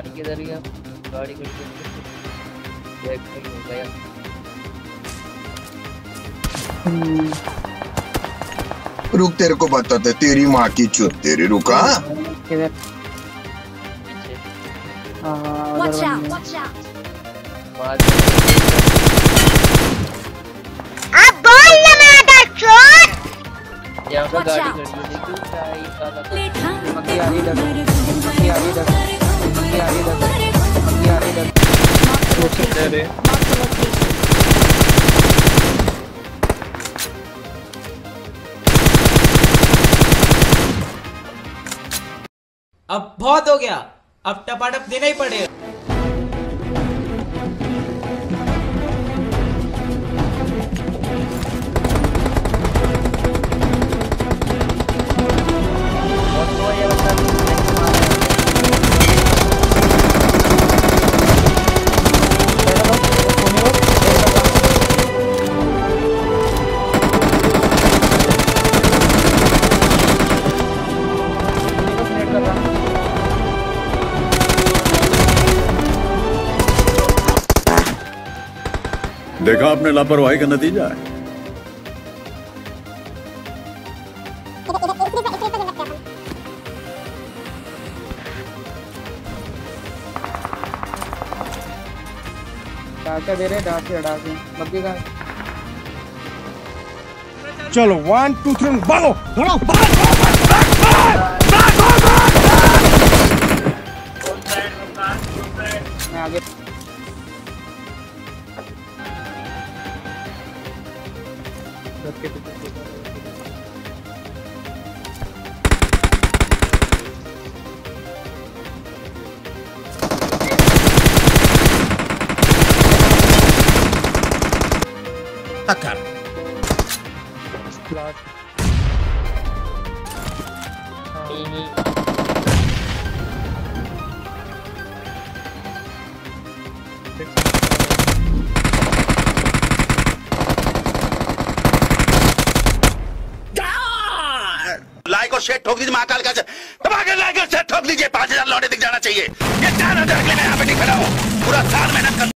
पानी किधर गया? गाड़ी खड़ी कर हो गया। रुक तेरे को बताते तेरी माँ की चुत तेरी रुका। किधर? पीछे उधर बंदी है। अब बोल ना मादर चोद। यहाँ पे गाड़ी खड़ी है देखो क्या है साला। मक्खी आ रही इधर, मक्खी आ रही इधर, मक्खी आ रही इधर, मक्खी आ रही इधर। अब बहुत हो गया, अब टपाटप देना ही पड़ेगा। देखा आपने लापरवाही का नतीजा है। डाका दे रहे, डाके डाके मक्खी का। चलो 1 2 3 भागो भागो मैं आगे टक्कर। लाइक और शेयर ठोक दीजिए महाकाल का दबाकर लाइक और शेयर ठोक दीजिए 5000 लौटे दिख जाना चाहिए। ये 4000 के लिए मैं यहाँ पे नहीं खड़ा हूँ। पूरा साल मेहनत कर